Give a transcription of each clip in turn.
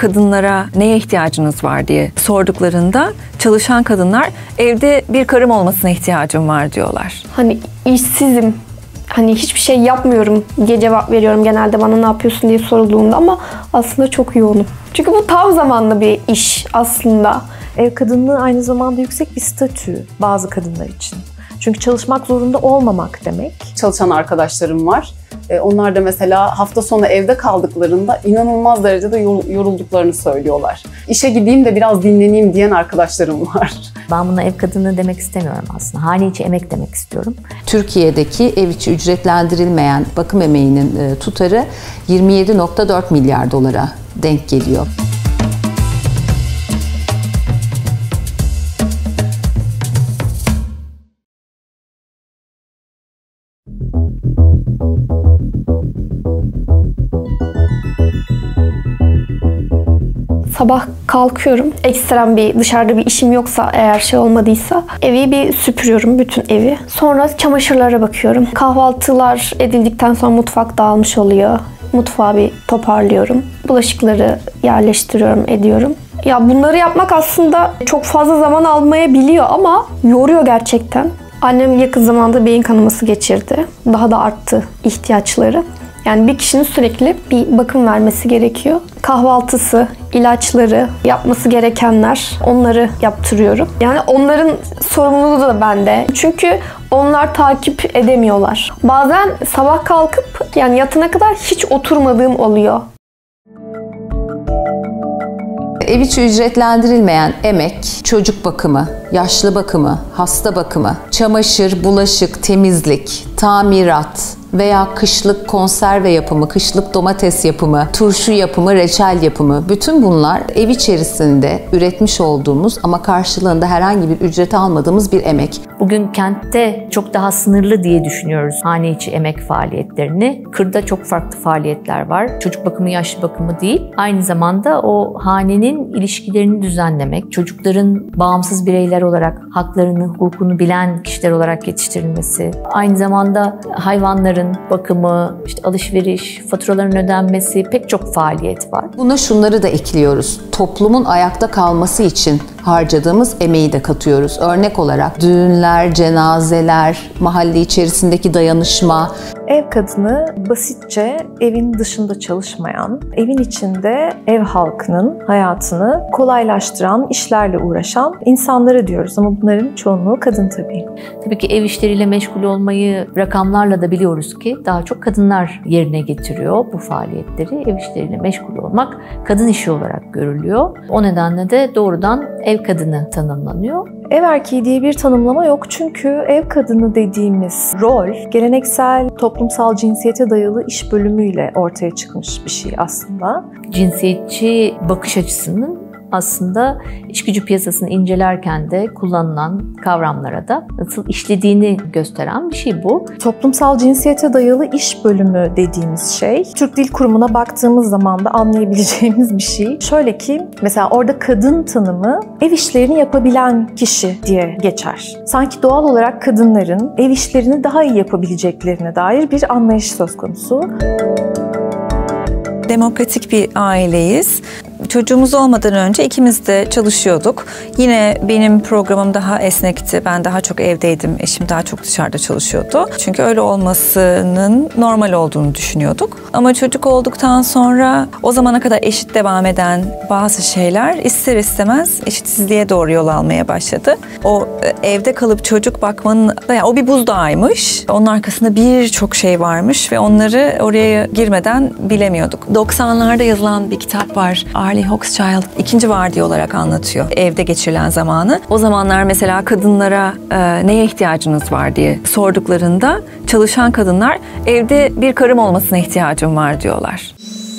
kadınlara neye ihtiyacınız var diye sorduklarında çalışan kadınlar evde bir karım olmasına ihtiyacım var diyorlar. Hani işsizim, hani hiçbir şey yapmıyorum diye cevap veriyorum genelde bana ne yapıyorsun diye sorulduğunda ama aslında çok yoğunum. Çünkü bu tam zamanlı bir iş aslında. Ev kadınlığı aynı zamanda yüksek bir statü bazı kadınlar için. Çünkü çalışmak zorunda olmamak demek. Çalışan arkadaşlarım var. Onlar da mesela hafta sonu evde kaldıklarında inanılmaz derecede yorulduklarını söylüyorlar. İşe gideyim de biraz dinleneyim diyen arkadaşlarım var. Ben buna ev kadını demek istemiyorum aslında. Hane içi emek demek istiyorum. Türkiye'deki ev içi ücretlendirilmeyen bakım emeğinin tutarı 27,4 milyar dolara denk geliyor. Sabah kalkıyorum. Ekstrem dışarıda bir işim yoksa eğer şey olmadıysa evi bir süpürüyorum, bütün evi. Sonra çamaşırlara bakıyorum. Kahvaltılar edildikten sonra mutfak dağılmış oluyor. Mutfağı bir toparlıyorum. Bulaşıkları yerleştiriyorum, ediyorum. Ya bunları yapmak aslında çok fazla zaman almayabiliyor ama yoruyor gerçekten. Annem yakın zamanda beyin kanaması geçirdi. Daha da arttı ihtiyaçları. Yani bir kişinin sürekli bir bakım vermesi gerekiyor. Kahvaltısı, ilaçları, yapması gerekenler, onları yaptırıyorum. Yani onların sorumluluğu da bende. Çünkü onlar takip edemiyorlar. Bazen sabah kalkıp yani yatana kadar hiç oturmadığım oluyor. Ev içi ücretlendirilmeyen emek, çocuk bakımı, yaşlı bakımı, hasta bakımı, çamaşır, bulaşık, temizlik, tamirat veya kışlık konserve yapımı, kışlık domates yapımı, turşu yapımı, reçel yapımı, bütün bunlar ev içerisinde üretmiş olduğumuz ama karşılığında herhangi bir ücret almadığımız bir emek. Bugün kentte çok daha sınırlı diye düşünüyoruz hane içi emek faaliyetlerini. Kırda çok farklı faaliyetler var. Çocuk bakımı, yaşlı bakımı değil. Aynı zamanda o hanenin ilişkilerini düzenlemek, çocukların bağımsız bireyler olarak haklarını, hukukunu bilen kişiler olarak yetiştirilmesi, aynı zamanda hayvanların bakımı, işte alışveriş, faturaların ödenmesi, pek çok faaliyet var. Buna şunları da ekliyoruz. Toplumun ayakta kalması için harcadığımız emeği de katıyoruz. Örnek olarak düğünler, cenazeler, mahalle içerisindeki dayanışma. Ev kadını basitçe evin dışında çalışmayan, evin içinde ev halkının hayatını kolaylaştıran, işlerle uğraşan insanları diyoruz. Ama bunların çoğunluğu kadın tabii. Tabii ki ev işleriyle meşgul olmayı rakamlarla da biliyoruz ki daha çok kadınlar yerine getiriyor bu faaliyetleri. Ev işleriyle meşgul olmak kadın işi olarak görülüyor. O nedenle de doğrudan ev kadını tanımlanıyor. Ev erkeği diye bir tanımlama yok çünkü ev kadını dediğimiz rol geleneksel toplumsal cinsiyete dayalı iş bölümüyle ortaya çıkmış bir şey aslında. Cinsiyetçi bakış açısının aslında iş gücü piyasasını incelerken de kullanılan kavramlara da nasıl işlediğini gösteren bir şey bu. Toplumsal cinsiyete dayalı iş bölümü dediğimiz şey, Türk Dil Kurumu'na baktığımız zaman da anlayabileceğimiz bir şey. Şöyle ki, mesela orada kadın tanımı ev işlerini yapabilen kişi diye geçer. Sanki doğal olarak kadınların ev işlerini daha iyi yapabileceklerine dair bir anlayış söz konusu. Demokratik bir aileyiz. Çocuğumuz olmadan önce ikimiz de çalışıyorduk. Yine benim programım daha esnekti. Ben daha çok evdeydim. Eşim daha çok dışarıda çalışıyordu. Çünkü öyle olmasının normal olduğunu düşünüyorduk. Ama çocuk olduktan sonra o zamana kadar eşit devam eden bazı şeyler ister istemez eşitsizliğe doğru yol almaya başladı. O evde kalıp çocuk bakmanın, yani o bir buzdağıymış. Onun arkasında birçok şey varmış ve onları oraya girmeden bilemiyorduk. 90'larda yazılan bir kitap var. Arlie Hochschild ikinci vardiya olarak anlatıyor evde geçirilen zamanı. O zamanlar mesela kadınlara neye ihtiyacınız var diye sorduklarında çalışan kadınlar evde bir karım olmasına ihtiyacım var diyorlar.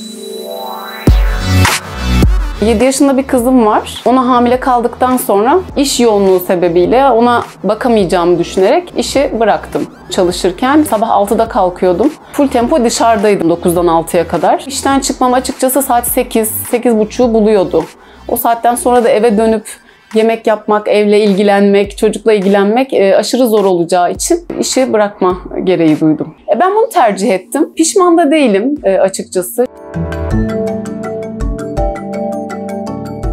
7 yaşında bir kızım var. Ona hamile kaldıktan sonra iş yoğunluğu sebebiyle ona bakamayacağımı düşünerek işi bıraktım. Çalışırken sabah 6'da kalkıyordum. Full tempo dışarıdaydım 9'dan 6'ya kadar. İşten çıkmam açıkçası saat 8-8.30'u buluyordu. O saatten sonra da eve dönüp yemek yapmak, evle ilgilenmek, çocukla ilgilenmek aşırı zor olacağı için işi bırakma gereği duydum. Ben bunu tercih ettim. Pişman da değilim açıkçası.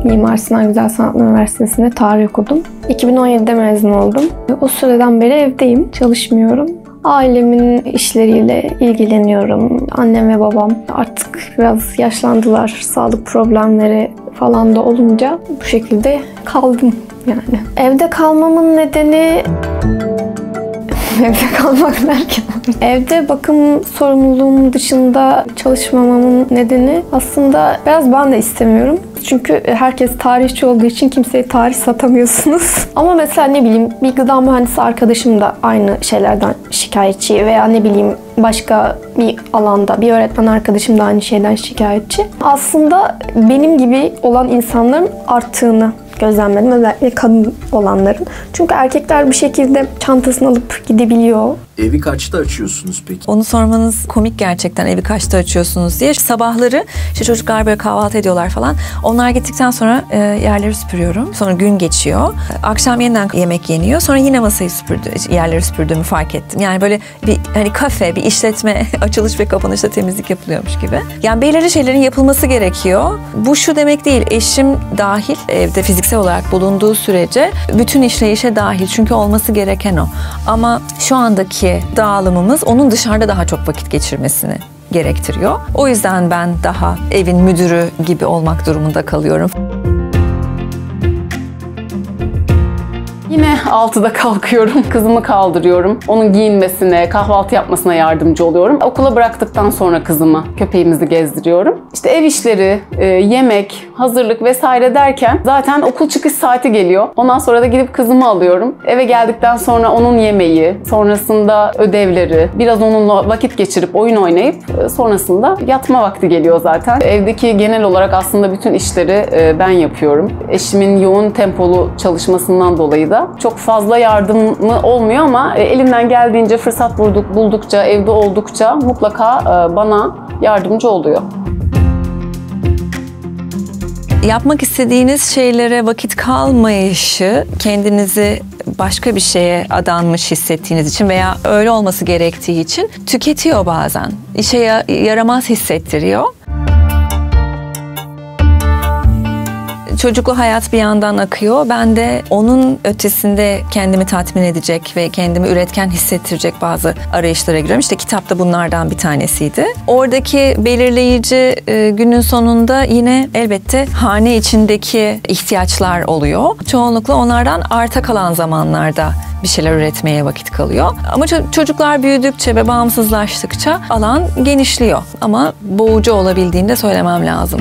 Mimar Sinan Güzel Sanatlar Üniversitesi'nde tarih okudum. 2017'de mezun oldum. O süreden beri evdeyim, çalışmıyorum. Ailemin işleriyle ilgileniyorum. Annem ve babam artık biraz yaşlandılar. Sağlık problemleri falan da olunca bu şekilde kaldım yani. Evde kalmamın nedeni... Evde kalmak derken... Evde bakım sorumluluğum dışında çalışmamamın nedeni aslında biraz ben de istemiyorum. Çünkü herkes tarihçi olduğu için kimseye tarih satamıyorsunuz. Ama mesela ne bileyim bir gıda mühendisi arkadaşım da aynı şeylerden şikayetçi veya ne bileyim başka bir alanda bir öğretmen arkadaşım da aynı şeyden şikayetçi. Aslında benim gibi olan insanların arttığını gözlemledim. Özellikle kadın olanların. Çünkü erkekler bir şekilde çantasını alıp gidebiliyor. Evi kaçta açıyorsunuz peki? Onu sormanız komik gerçekten, evi kaçta açıyorsunuz diye. Sabahları işte çocuklar böyle kahvaltı ediyorlar falan. Onlar gittikten sonra yerleri süpürüyorum. Sonra gün geçiyor. Akşam yeniden yemek yeniyor. Sonra yine masayı yerleri süpürdüğümü fark ettim. Yani böyle bir hani kafe, bir işletme açılış ve kapanışta temizlik yapılıyormuş gibi. Yani belirli şeylerin yapılması gerekiyor. Bu şu demek değil. Eşim dahil evde fiziksel olarak bulunduğu sürece bütün işleyişe dahil. Çünkü olması gereken o. Ama şu andaki dağılımımız onun dışarıda daha çok vakit geçirmesini gerektiriyor. O yüzden ben daha evin müdürü gibi olmak durumunda kalıyorum. Yine 6'da kalkıyorum, kızımı kaldırıyorum. Onun giyinmesine, kahvaltı yapmasına yardımcı oluyorum. Okula bıraktıktan sonra kızımı, köpeğimizi gezdiriyorum. İşte ev işleri, yemek, hazırlık vesaire derken zaten okul çıkış saati geliyor. Ondan sonra da gidip kızımı alıyorum. Eve geldikten sonra onun yemeği, sonrasında ödevleri, biraz onunla vakit geçirip oyun oynayıp sonrasında yatma vakti geliyor zaten. Evdeki genel olarak aslında bütün işleri ben yapıyorum. Eşimin yoğun tempolu çalışmasından dolayı da çok fazla yardımı olmuyor ama elimden geldiğince fırsat buldukça, evde oldukça mutlaka bana yardımcı oluyor. Yapmak istediğiniz şeylere vakit kalmayışı, kendinizi başka bir şeye adanmış hissettiğiniz için veya öyle olması gerektiği için tüketiyor bazen. İşe yaramaz hissettiriyor. Çocuklu hayat bir yandan akıyor. Ben de onun ötesinde kendimi tatmin edecek ve kendimi üretken hissettirecek bazı arayışlara giriyorum. İşte kitap da bunlardan bir tanesiydi. Oradaki belirleyici günün sonunda yine elbette hane içindeki ihtiyaçlar oluyor. Çoğunlukla onlardan arta kalan zamanlarda bir şeyler üretmeye vakit kalıyor. Ama çocuklar büyüdükçe ve bağımsızlaştıkça alan genişliyor. Ama boğucu olabildiğini de söylemem lazım.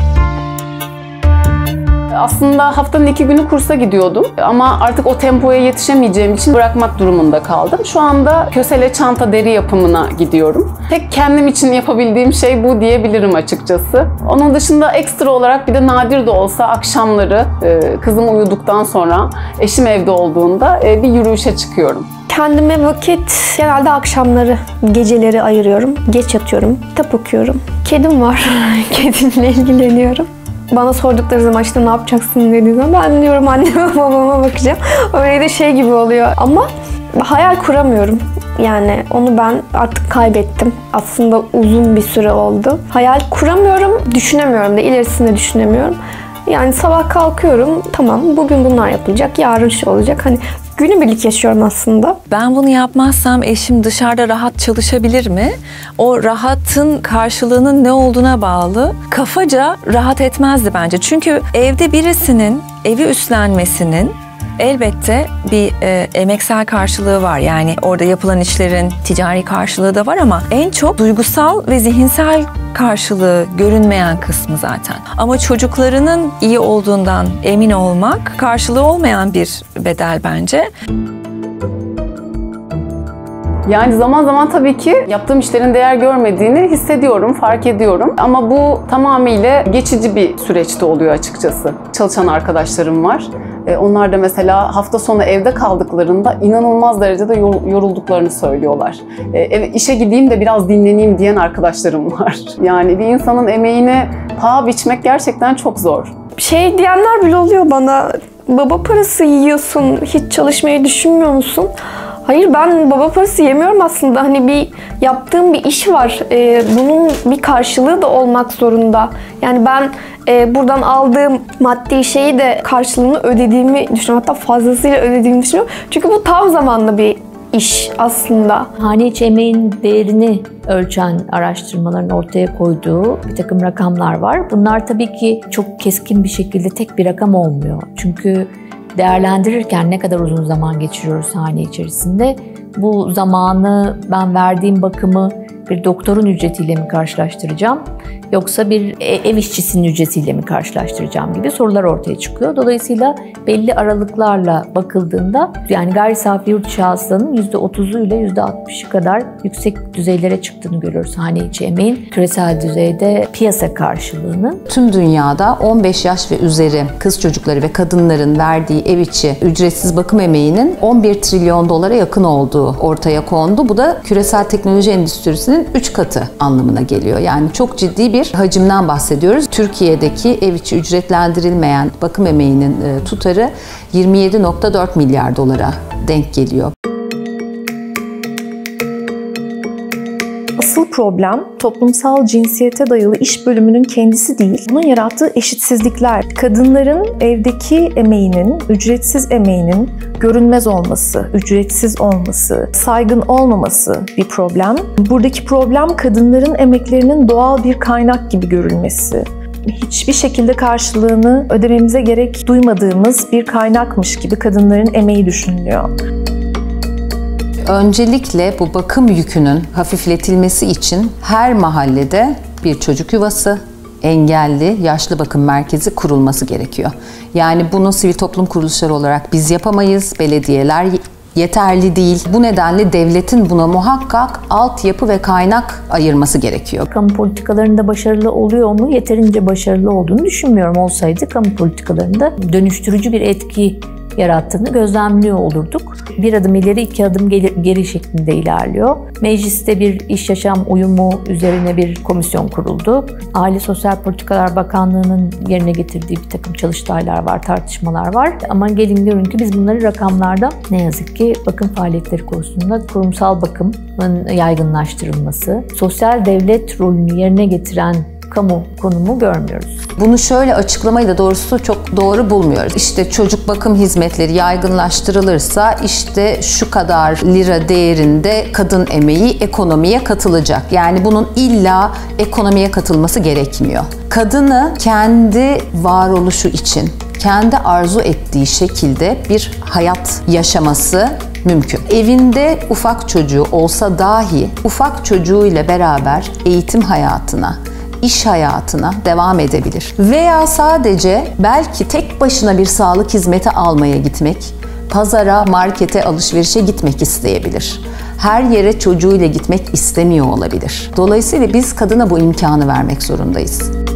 Aslında haftanın 2 günü kursa gidiyordum ama artık o tempoya yetişemeyeceğim için bırakmak durumunda kaldım. Şu anda kösele çanta deri yapımına gidiyorum. Tek kendim için yapabildiğim şey bu diyebilirim açıkçası. Onun dışında ekstra olarak bir de nadir de olsa akşamları kızım uyuduktan sonra eşim evde olduğunda bir yürüyüşe çıkıyorum. Kendime vakit genelde akşamları, geceleri ayırıyorum. Geç yatıyorum, kitap okuyorum. Kedim var, kedimle ilgileniyorum. Bana sordukları zaman işte ne yapacaksın dediği zaman ben diyorum anneme babama bakacağım. Öyle de şey gibi oluyor ama hayal kuramıyorum. Yani onu ben artık kaybettim. Aslında uzun bir süre oldu. Hayal kuramıyorum, düşünemiyorum da ilerisini düşünemiyorum. Yani sabah kalkıyorum, tamam bugün bunlar yapılacak, yarın şey olacak. Hani günübirlik yaşıyorum aslında. Ben bunu yapmazsam eşim dışarıda rahat çalışabilir mi? O rahatın karşılığının ne olduğuna bağlı. Kafaca rahat etmezdi bence. Çünkü evde birisinin evi üstlenmesinin elbette bir emeksel karşılığı var. Yani orada yapılan işlerin ticari karşılığı da var ama en çok duygusal ve zihinsel karşılığı görünmeyen kısmı zaten. Ama çocuklarının iyi olduğundan emin olmak karşılığı olmayan bir bedel bence. Yani zaman zaman tabii ki yaptığım işlerin değer görmediğini hissediyorum, fark ediyorum. Ama bu tamamıyla geçici bir süreçte oluyor açıkçası. Çalışan arkadaşlarım var. Onlar da mesela hafta sonu evde kaldıklarında inanılmaz derecede yorulduklarını söylüyorlar. İşe gideyim de biraz dinleneyim diyen arkadaşlarım var. Yani bir insanın emeğine paha biçmek gerçekten çok zor. Şey diyenler bile oluyor bana, baba parası yiyorsun, hiç çalışmayı düşünmüyor musun? Hayır, ben baba parası yemiyorum aslında. Hani bir yaptığım bir iş var. Bunun bir karşılığı da olmak zorunda. Yani ben buradan aldığım maddi şeyi de karşılığını ödediğimi düşünüyorum. Hatta fazlasıyla ödediğimi düşünüyorum. Çünkü bu tam zamanlı bir iş aslında. Hane içi emeğin değerini ölçen araştırmaların ortaya koyduğu bir takım rakamlar var. Bunlar tabii ki çok keskin bir şekilde tek bir rakam olmuyor. Çünkü değerlendirirken ne kadar uzun zaman geçiriyoruz hane içerisinde, bu zamanı ben verdiğim bakımı bir doktorun ücretiyle mi karşılaştıracağım yoksa bir ev işçisinin ücretiyle mi karşılaştıracağım gibi sorular ortaya çıkıyor. Dolayısıyla belli aralıklarla bakıldığında yani gayri safi yurt içi hasılanın %30'u ile %60'ı kadar yüksek düzeylere çıktığını görüyoruz hane içi emeğin küresel düzeyde piyasa karşılığının. Tüm dünyada 15 yaş ve üzeri kız çocukları ve kadınların verdiği ev içi ücretsiz bakım emeğinin 11 trilyon dolara yakın olduğu ortaya kondu. Bu da küresel teknoloji endüstrisinin 3 katı anlamına geliyor. Yani çok ciddi bir hacimden bahsediyoruz. Türkiye'deki ev içi ücretlendirilmeyen bakım emeğinin tutarı 27,4 milyar dolara denk geliyor. Asıl problem toplumsal cinsiyete dayalı iş bölümünün kendisi değil, bunun yarattığı eşitsizlikler. Kadınların evdeki emeğinin, ücretsiz emeğinin görünmez olması, ücretsiz olması, saygın olmaması bir problem. Buradaki problem kadınların emeklerinin doğal bir kaynak gibi görülmesi. Hiçbir şekilde karşılığını ödememize gerek duymadığımız bir kaynakmış gibi kadınların emeği düşünülüyor. Öncelikle bu bakım yükünün hafifletilmesi için her mahallede bir çocuk yuvası, engelli, yaşlı bakım merkezi kurulması gerekiyor. Yani bunu sivil toplum kuruluşları olarak biz yapamayız, belediyeler yeterli değil. Bu nedenle devletin buna muhakkak altyapı ve kaynak ayırması gerekiyor. Kamu politikalarında başarılı oluyor mu? Yeterince başarılı olduğunu düşünmüyorum. Olsaydı kamu politikalarında dönüştürücü bir etki yarattığını gözlemliyor olurduk. Bir adım ileri, iki adım geri şeklinde ilerliyor. Mecliste bir iş yaşam uyumu üzerine bir komisyon kuruldu. Aile Sosyal Politikalar Bakanlığı'nın yerine getirdiği bir takım çalıştaylar var, tartışmalar var. Ama gelin görün ki biz bunları rakamlarda ne yazık ki bakım faaliyetleri konusunda kurumsal bakımın yaygınlaştırılması, sosyal devlet rolünü yerine getiren kamu konumu görmüyoruz. Bunu şöyle açıklamayı da doğrusu çok doğru bulmuyoruz. İşte çocuk bakım hizmetleri yaygınlaştırılırsa işte şu kadar lira değerinde kadın emeği ekonomiye katılacak. Yani bunun illa ekonomiye katılması gerekmiyor. Kadını kendi varoluşu için, kendi arzu ettiği şekilde bir hayat yaşaması mümkün. Evinde ufak çocuğu olsa dahi ufak çocuğuyla beraber eğitim hayatına, iş hayatına devam edebilir. Veya sadece belki tek başına bir sağlık hizmeti almaya gitmek, pazara, markete, alışverişe gitmek isteyebilir. Her yere çocuğuyla gitmek istemiyor olabilir. Dolayısıyla biz kadına bu imkanı vermek zorundayız.